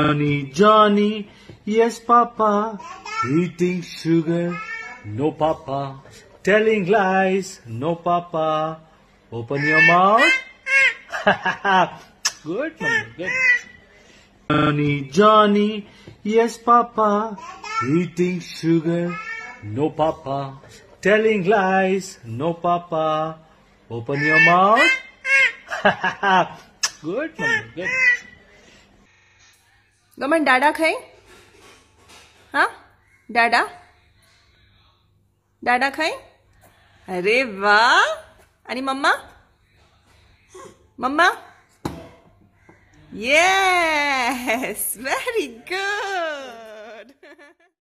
Johnny, Johnny, yes papa, eating sugar, no papa, telling lies, no papa, open your mouth. Good, mommy, good. Johnny, Johnny, yes papa, eating sugar, no papa, telling lies, no papa, open your mouth. Good, mommy, good. गमन डाडा खाई हाँ डाडा डाडा खाई अरे वाह आणि मम्मा मम्मा yes very good